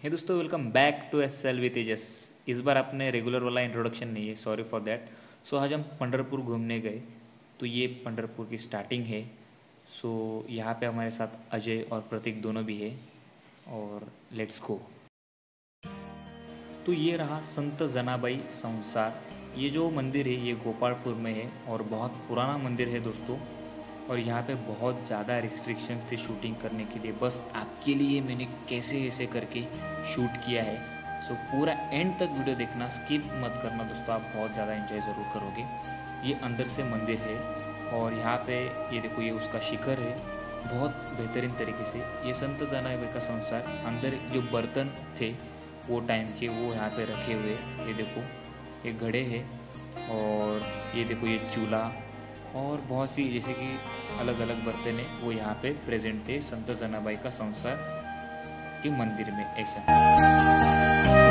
हे दोस्तों, welcome back to SL with Tejas. इस बार आपने रेगुलर वाला इंट्रोडक्शन नहीं है, सॉरी फॉर दैट। सो आज हम पंढरपुर घूमने गए, तो ये पंढरपुर की स्टार्टिंग है। सो यहाँ पे हमारे साथ अजय और प्रतीक दोनों भी है और लेट्स गो। तो ये रहा संत जनाबाई संसार। ये जो मंदिर है ये गोपालपुर में है और बहुत पुराना मंदिर है दोस्तों। और यहाँ पे बहुत ज़्यादा रिस्ट्रिक्शंस थे शूटिंग करने के लिए, बस आपके लिए मैंने कैसे ऐसे करके शूट किया है। सो पूरा एंड तक वीडियो देखना, स्किप मत करना दोस्तों, आप बहुत ज़्यादा एंजॉय ज़रूर करोगे। ये अंदर से मंदिर है और यहाँ पे ये देखो, ये उसका शिखर है, बहुत बेहतरीन तरीके से। ये संत जनाबाई का संसार, अंदर जो बर्तन थे वो टाइम के वो यहाँ पे रखे हुए। ये देखो, ये घड़े हैं और ये देखो ये चूल्हा और बहुत सी जैसे कि अलग अलग बर्तन है वो यहाँ पे प्रेजेंट थे संत जनाबाई का संसार के मंदिर में। ऐसा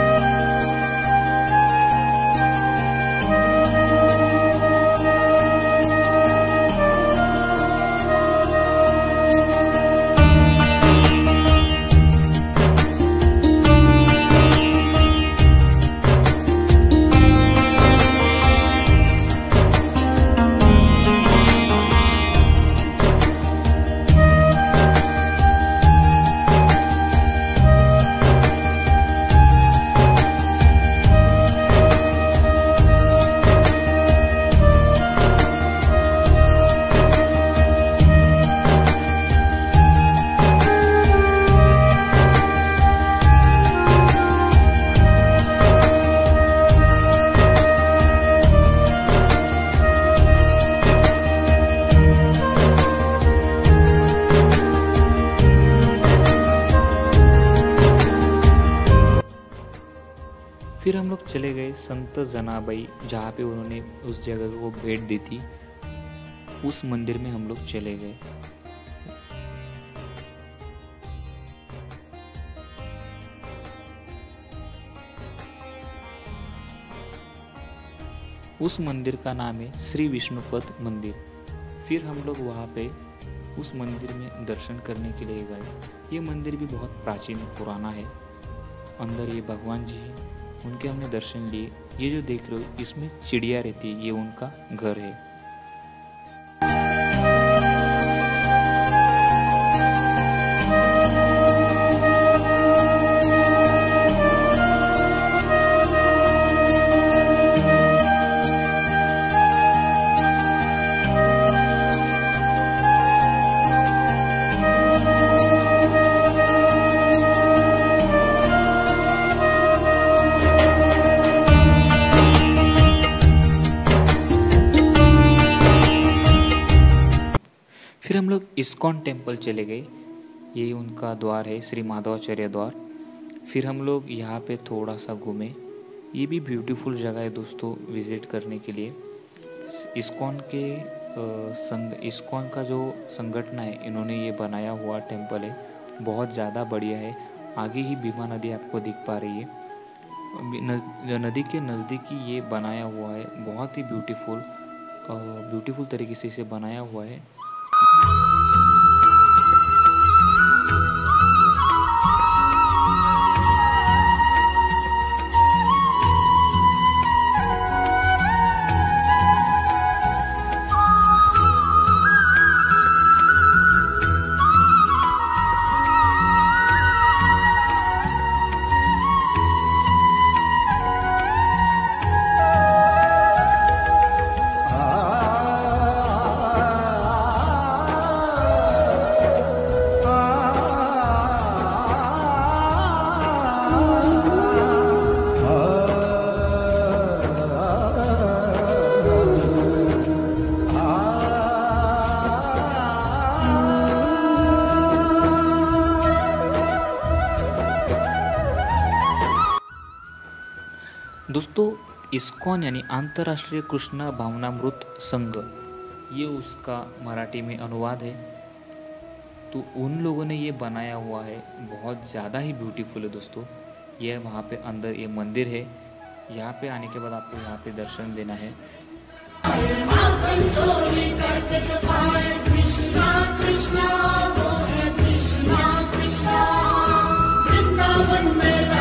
फिर हम लोग चले गए संत जनाबाई, जहाँ पे उन्होंने उस जगह को भेंट दी थी, उस मंदिर में हम लोग चले गए। उस मंदिर का नाम है श्री विष्णुपद मंदिर। फिर हम लोग वहाँ पे उस मंदिर में दर्शन करने के लिए गए। ये मंदिर भी बहुत प्राचीन पुराना है। अंदर ये भगवान जी हैं, उनके हमने दर्शन लिए। ये जो देख रहे हो इसमें चिड़िया रहती है, ये उनका घर है। फिर हम लोग इस्कॉन टेम्पल चले गए। ये उनका द्वार है, श्री माधवाचार्य द्वार। फिर हम लोग यहाँ पे थोड़ा सा घूमे। ये भी ब्यूटीफुल जगह है दोस्तों विज़िट करने के लिए। इस्कॉन का जो संगठन है, इन्होंने ये बनाया हुआ टेम्पल है, बहुत ज़्यादा बढ़िया है। आगे ही भीमा नदी आपको दिख पा रही है। नदी के नज़दीक ही ये बनाया हुआ है, बहुत ही ब्यूटीफुल तरीके से इसे बनाया हुआ है। दोस्तों, इस्कॉन यानी अंतर्राष्ट्रीय कृष्ण भावनामृत संघ, ये उसका मराठी में अनुवाद है। तो उन लोगों ने ये बनाया हुआ है, बहुत ज़्यादा ही ब्यूटीफुल है दोस्तों। ये वहाँ पे अंदर ये मंदिर है। यहाँ पे आने के बाद आपको यहाँ पे दर्शन देना है। कृष्णा कृष्णा, वृंदावन में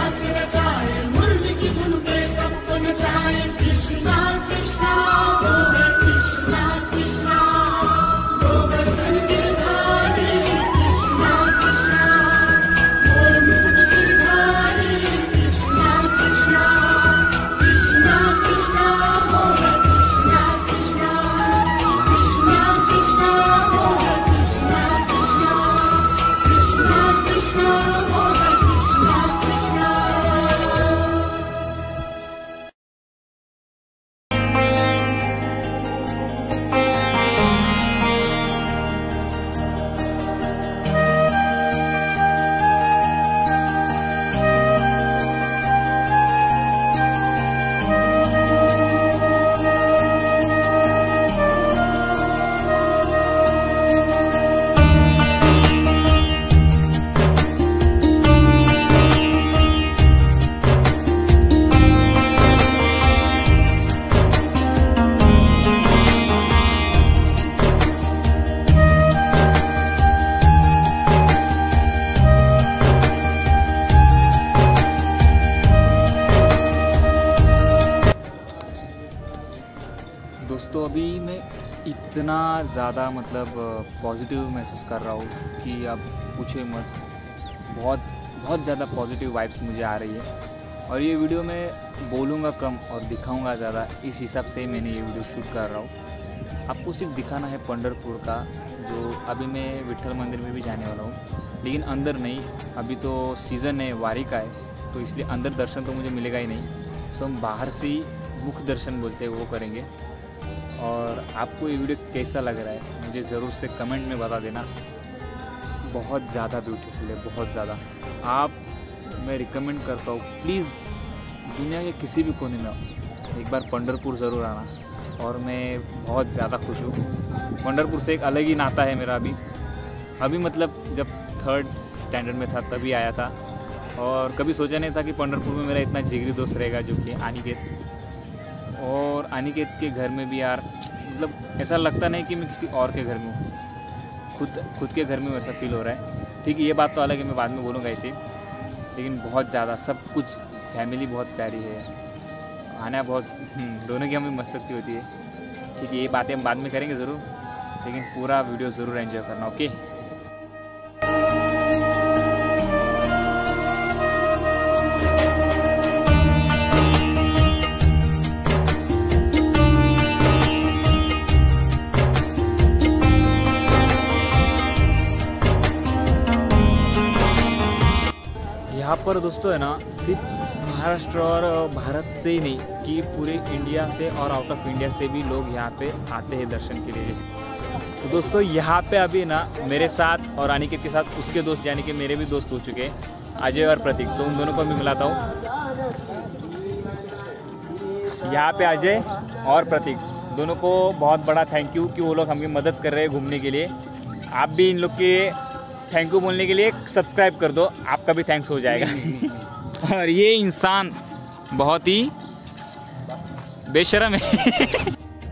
अभी मैं इतना ज़्यादा मतलब पॉजिटिव महसूस कर रहा हूँ कि अब पूछे मत। बहुत ज़्यादा पॉजिटिव वाइब्स मुझे आ रही है। और ये वीडियो मैं बोलूँगा कम और दिखाऊँगा ज़्यादा, इस हिसाब से मैंने ये वीडियो शूट कर रहा हूँ। आपको सिर्फ दिखाना है पंढरपुर का, जो अभी मैं विट्ठल मंदिर में भी जाने वाला हूँ, लेकिन अंदर नहीं। अभी तो सीज़न है वारी का है, तो इसलिए अंदर दर्शन तो मुझे मिलेगा ही नहीं। सो हम बाहर से ही मुख्य दर्शन बोलते हैं वो करेंगे। और आपको ये वीडियो कैसा लग रहा है मुझे ज़रूर से कमेंट में बता देना। बहुत ज़्यादा ब्यूटीफुल है, बहुत ज़्यादा। मैं रिकमेंड करता हूँ, प्लीज़ दुनिया के किसी भी कोने में हो, एक बार पंढरपुर ज़रूर आना। और मैं बहुत ज़्यादा खुश हूँ। पंढरपुर से एक अलग ही नाता है मेरा। अभी मतलब जब 3rd स्टैंडर्ड में था तभी आया था, और कभी सोचा नहीं था कि पंढरपुर में मेरा इतना जिगरी दोस्त रहेगा, जो कि अनिकेत। और अनिकेत के घर में भी यार मतलब ऐसा लगता नहीं कि मैं किसी और के घर में हूँ, खुद के घर में वैसा फील हो रहा है। ठीक है, ये बात तो अलग है, मैं बाद में बोलूँगा इसे। लेकिन बहुत ज़्यादा सब कुछ, फैमिली बहुत प्यारी है, आना बहुत दोनों की हमें मस्ती होती है। ठीक है, ये बातें हम बाद में करेंगे ज़रूर, लेकिन पूरा वीडियो ज़रूर एंजॉय करना। ओके। यहाँ पर दोस्तों है ना, सिर्फ महाराष्ट्र और भारत से ही नहीं कि पूरे इंडिया से और आउट ऑफ इंडिया से भी लोग यहाँ पे आते हैं दर्शन के लिए। जैसे तो दोस्तों यहाँ पे अभी ना मेरे साथ और अनिकेत के साथ उसके दोस्त, यानी कि मेरे भी दोस्त हो चुके हैं, अजय और प्रतीक। तो उन दोनों को मैं मिलाता हूँ। यहाँ पे अजय और प्रतीक दोनों को बहुत बड़ा थैंक यू कि वो लोग हमें मदद कर रहे हैं घूमने के लिए। आप भी इन लोग के थैंक यू बोलने के लिए सब्सक्राइब कर दो, आपका भी थैंक्स हो जाएगा। और ये इंसान बहुत ही बेशर्म है।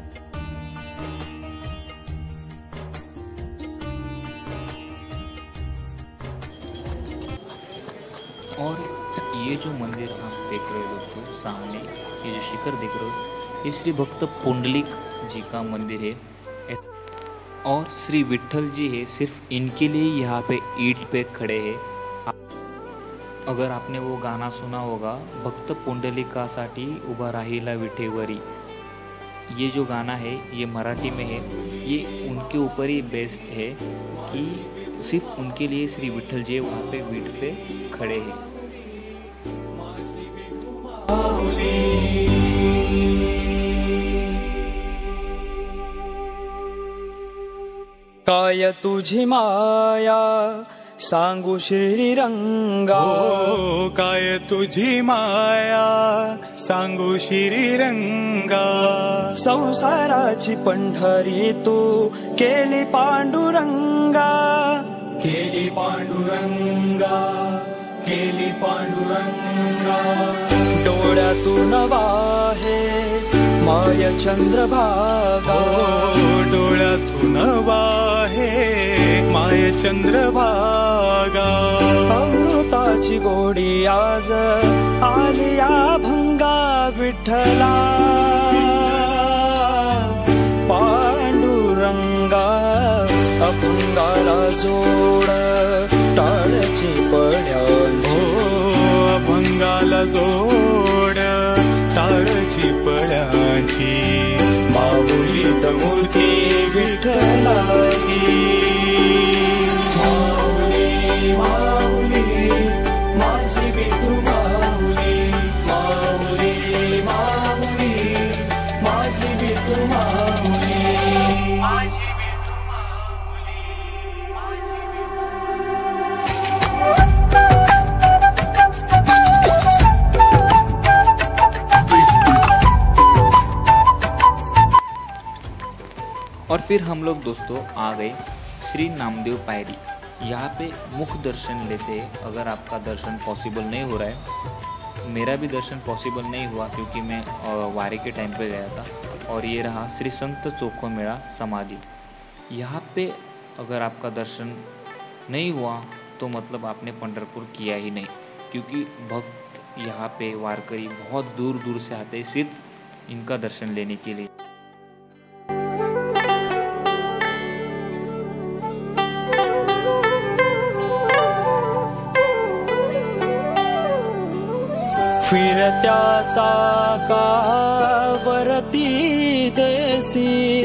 और ये जो मंदिर आप देख रहे हो दोस्तों सामने, ये जो शिखर देख रहे हो, ये श्री भक्त पुंडलिक जी का मंदिर है। और श्री विट्ठल जी है, सिर्फ इनके लिए यहाँ पे ईंट पे खड़े हैं। अगर आपने वो गाना सुना होगा, भक्त पुंडलिकासाठी उभा राहिला विठेवरी, ये जो गाना है ये मराठी में है। ये उनके ऊपर ही बेस्ड है कि सिर्फ उनके लिए श्री विट्ठल जी वहाँ पे ईंट पे खड़े हैं। काय तुझी माया सांगू श्रीरंगा, काय तुझी माया सांगू श्रीरंगा। संसाराची पंढरी तू केली पांडुरंगा, केली पांडुरंगा, केली पांडुरंगा। डोळ्यातून वाहे माय चंद्रभागा, डोळ्यातून वाहे माय चंद्रभागा। अमृताची गोडी आज आलिया भंगा विठ्ठला, पांडुरंगा अभंगाला जोड टाळची पड्यांची, अभंगाला जोड टाळची पड्यांची। माऊलीत मूर्ती विठ्ठलाची, माऊली माऊली माझी विठू माऊली, माऊली माऊली माझी विठू माऊली, माझी विठू माऊली, माझी और फिर हम लोग दोस्तों आ गए श्री नामदेव पायरी। यहाँ पे मुख्य दर्शन लेते हैं। अगर आपका दर्शन पॉसिबल नहीं हो रहा है, मेरा भी दर्शन पॉसिबल नहीं हुआ क्योंकि मैं वारी के टाइम पे गया था। और ये रहा श्री संत चोखमेळा समाधि। यहाँ पे अगर आपका दर्शन नहीं हुआ तो मतलब आपने पंढरपुर किया ही नहीं, क्योंकि भक्त यहाँ पे वारकरी बहुत दूर दूर से आते हैं सिर्फ इनका दर्शन लेने के लिए। फिरत्या चाकावरती देसी।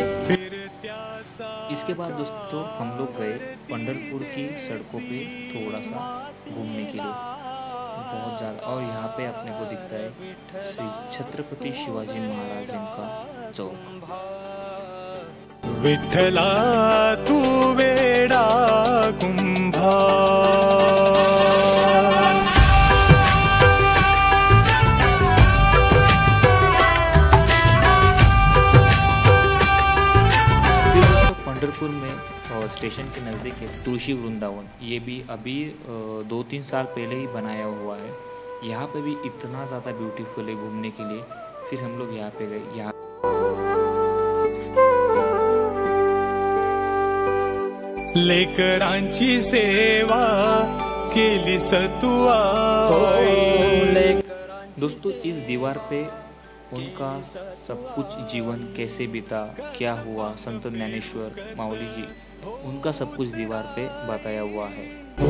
इसके बाद दोस्तों हम लोग गए पंढरपुर की सड़कों पे थोड़ा सा घूमने के लिए, बहुत ज़्यादा। और यहाँ पे अपने को दिखता है श्री छत्रपति शिवाजी महाराज का चौक। विठ्ठला तू वेडा कुंभा। पंढरपुर में स्टेशन के नज़दीक है तुलसी वृंदावन। ये भी अभी 2-3 साल पहले ही बनाया हुआ है। यहाँ पे भी इतना ज़्यादा ब्यूटीफुल है घूमने के लिए। फिर हम लोग यहाँ पे गए। यहाँ लेकरांची सेवा केली सतुआ। दोस्तों इस दीवार पे उनका सब कुछ जीवन कैसे बीता, क्या हुआ, संत ज्ञानेश्वर माऊली जी, उनका सब कुछ दीवार पे बताया हुआ है। हो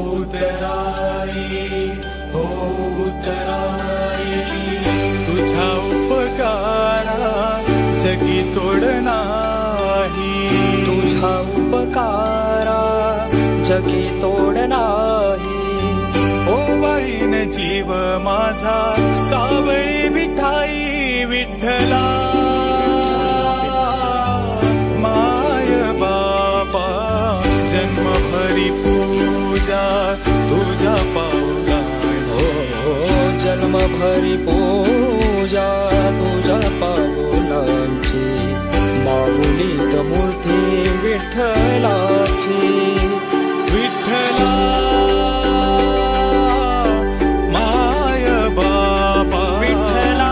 उतराई तुझा उपकारा जगी तोड नाही। तुझा उपकारा जगी तोड नाही। ओवाळीन जीव माझा सावळी विठाई विठ्ठला। माय बापा जन्म भरी पूजा तुझ्या पाऊलांची। जन्म भरी पूजा तुझ्या पाऊलांची। माऊलीत मूर्ती विठ्ठलाची। विठ्ठला माय बापा। विठ्ठला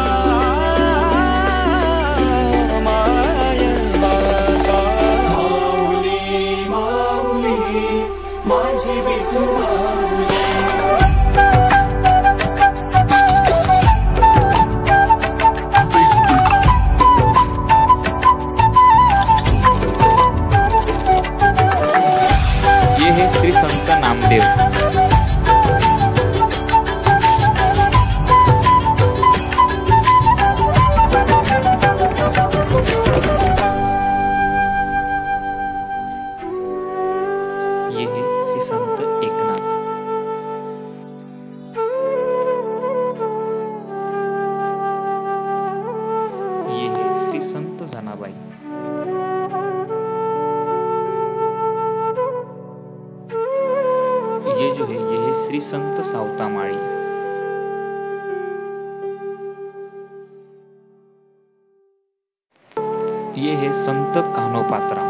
माय बापा। माऊली माऊली माझी विठू माऊली। ये है श्री संत नामदेव। ये है श्री संत एकनाथ। ये है श्री संत जनाबाई। ये जो है ये है श्री संत सावतामाळी। ये है संत कान्होपात्रा।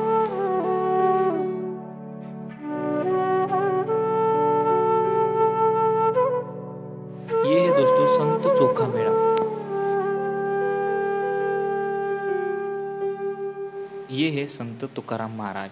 ये है दोस्तों संत चोखामेळा। ये है संत तुकाराम महाराज।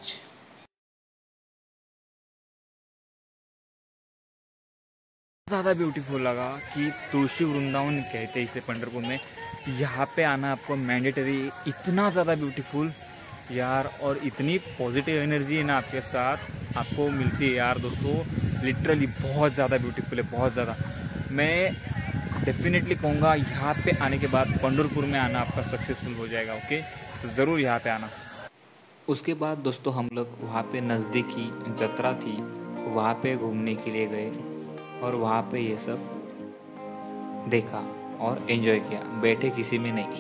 ज़्यादा ब्यूटीफुल लगा कि तुलसी वृंदावन कहते हैं इसे पंढरपुर में। यहाँ पे आना आपको मैंडेटरी। इतना ज़्यादा ब्यूटीफुल यार, और इतनी पॉजिटिव एनर्जी है ना आपके साथ आपको मिलती है यार दोस्तों। लिटरली बहुत ज़्यादा ब्यूटीफुल है, बहुत ज़्यादा। मैं डेफिनेटली कहूँगा यहाँ पे आने के बाद पंढरपुर में आना आपका सक्सेसफुल हो जाएगा। ओके, तो ज़रूर यहाँ पे आना। उसके बाद दोस्तों हम लोग वहाँ पे नज़दीकी जत्रा थी, वहाँ पे घूमने के लिए गए और वहाँ पे ये सब देखा और एंजॉय किया। बैठे किसी में नहीं।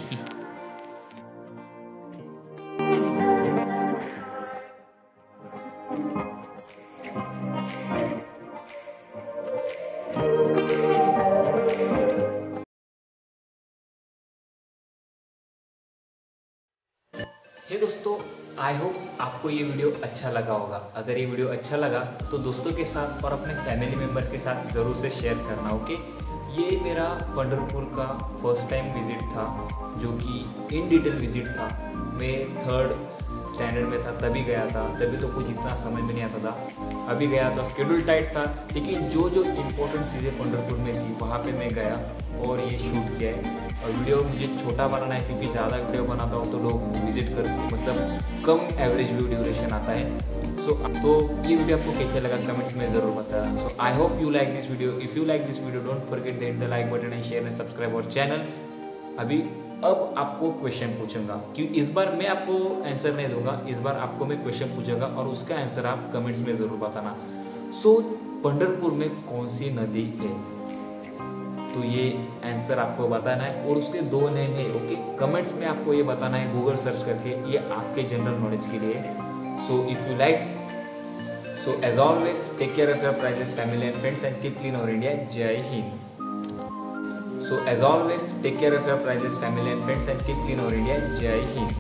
हे दोस्तों, आई होप आपको ये वीडियो अच्छा लगा होगा। अगर ये वीडियो अच्छा लगा तो दोस्तों के साथ और अपने फैमिली मेम्बर के साथ ज़रूर से शेयर करना। ओके, ये मेरा पंढरपुर का फर्स्ट टाइम विजिट था, जो कि इन डिटेल विजिट था। मैं 3rd स्टैंडर्ड में था तभी गया था, तभी तो कुछ इतना समझ में नहीं आता था। अभी गया तो शेड्यूल टाइट था, लेकिन जो जो इम्पोर्टेंट चीज़ें पंढरपुर में थी वहाँ पे मैं गया और ये शूट किया है। और वीडियो मुझे छोटा बनाना है क्योंकि ज़्यादा वीडियो बनाता हूँ तो लोग विजिट कर मतलब कम एवरेज व्यू ड्यूरेशन आता है। तो ये वीडियो आपको कैसे लगा कमेंट्स में ज़रूर बताना। So I hope you like this video. If you like this video don't forget that the like button and share and subscribe our channel. अब आपको क्वेश्चन पूछूंगा, क्यों इस बार मैं आपको आंसर नहीं दूंगा, इस बार आपको मैं क्वेश्चन पूछूंगा और उसका आंसर आप कमेंट्स में ज़रूर बताना। सो पंढरपुर में कौन सी नदी है, तो ये आंसर आपको बताना है और उसके 2 नेम है। ओके, कमेंट्स में आपको ये बताना है गूगल सर्च करके, ये आपके जनरल नॉलेज के लिए। So if you like, so as always take care of your prizes family and friends and keep clean our India. जय हिंद। So as always, take care of your priceless family and friends and keep clean our India. Jai Hind.